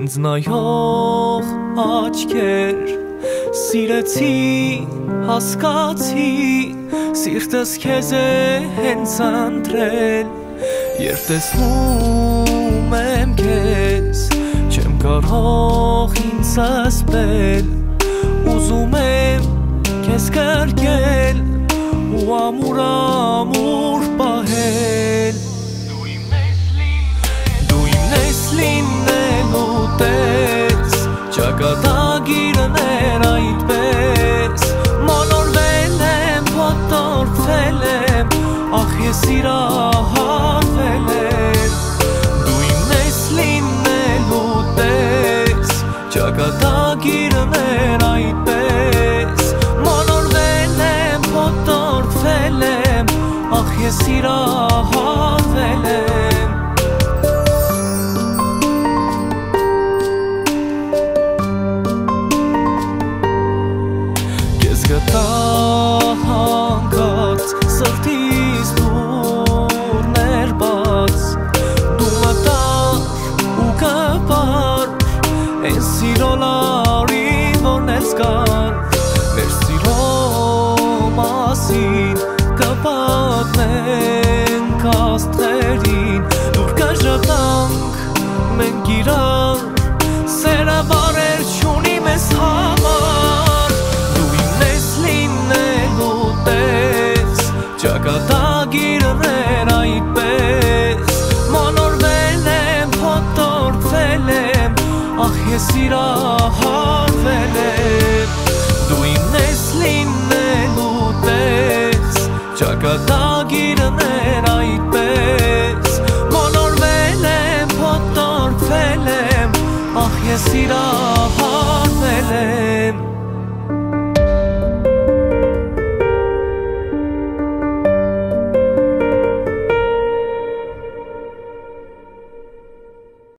ինձ նայող աչքեր Սիրեցի, հասկացի, սիրտս քեզ է հենց ընտրել Երբ տեսնում եմ քեզ, չեմ կարող ինձ ասպել Ուզում եմ քեզ կրկել ու ամուր պահել Դու իմ ես լինելու տես Ճակատագիրներ այդպես Մոլորվել եմ, ոտորվել եմ Ախ ես սիրահարվել եմ Դու իմ ես լինելու տես Ճակատագիրներ այդպես Մոլորվել եմ, ոտորվել եմ Ախ ես սիրահարվել եմ Գտա հանկարծ սրտիս դուրներ բաց Դու մտար ու կպար Են սիրո լարին որներ զգար Մեր սիրո մասին կպատմենք աստղերին Դուր կժպտանք մենք իրար Սերը բարեր չունի մեզ համար Ճակատագիրներ այդպես Մոլորվել եմ, ոտորվել եմ Ախ ես սիրահարվել եմ Դու իմ ես լինելու տես Ճակատագիրներ այդպես Մոլորվել եմ, ոտորվել եմ Ախ ես սիրահարվել եմ